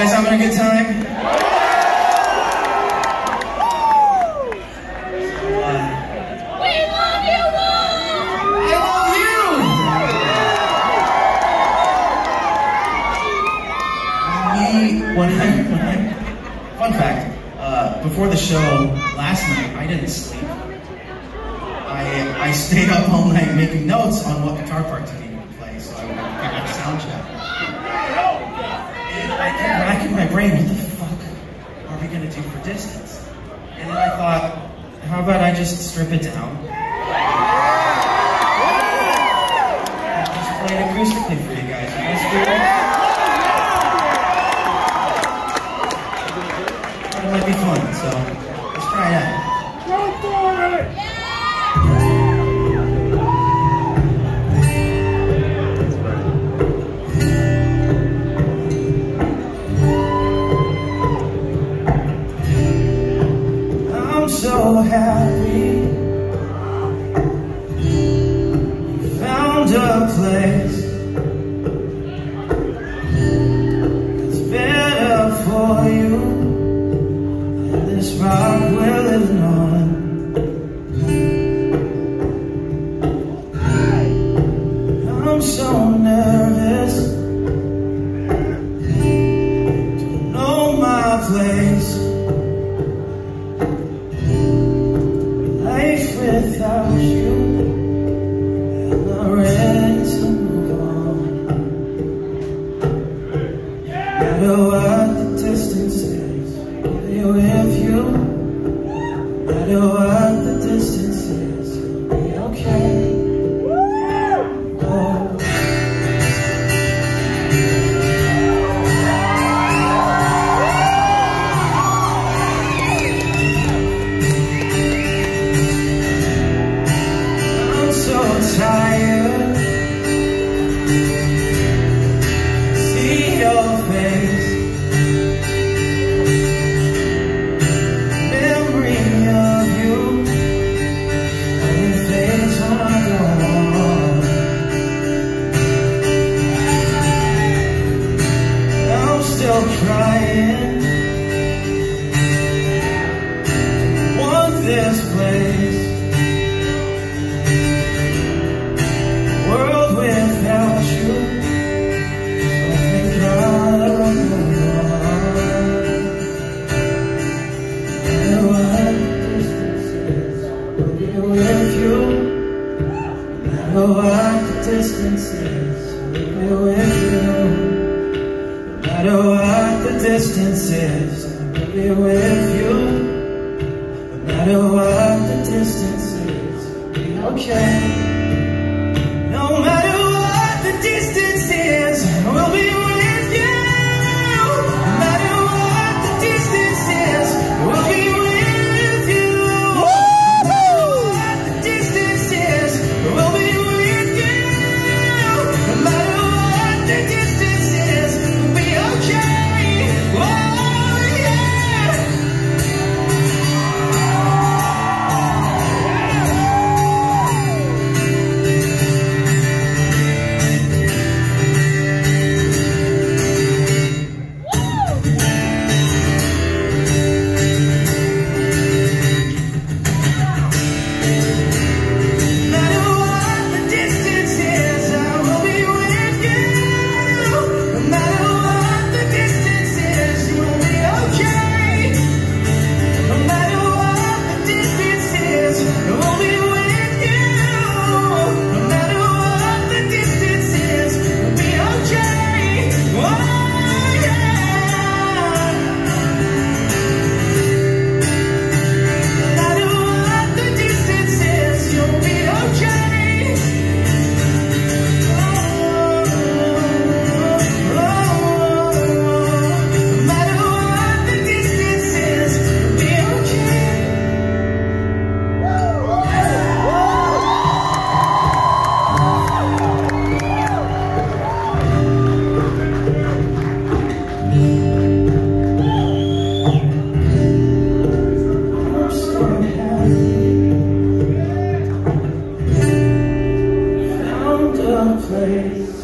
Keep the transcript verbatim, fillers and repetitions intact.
guys having a good time? We love you, Mom! I love you! Me, when I, when I, fun fact, uh, before the show last night, I didn't sleep. I, I stayed up all night making notes on what guitar parts I needed to play, so I would get a sound check. And I kept racking my brain, what the fuck are we gonna do for distance? And then I thought, how about I just strip it down? And just play it acoustically for you guys. You guys do it? It might be fun, so let's try it out. Go for it! I'm so happy you found a place that's better for you than this rock we're living on. I'm so nervous to know my place. Without you, I'm not ready to move on. No matter what the distance is, I'll be with you. No matter what the distance is, you'll be okay. Oh. Tired, see your face, memory of you, only fades when I go on. I'm still crying, want this place. Without you, so thank God I don't go on. No matter what the distance is, we'll be with you. No matter what the distance is, we'll be with you. No matter what the distance is, we'll be okay. No matter what the distance is, we'll be with you. No matter what the distance is, we'll be with you. No matter what the distance is, we'll be with you. No matter what the distance is, we'll be okay. Oh yeah. place.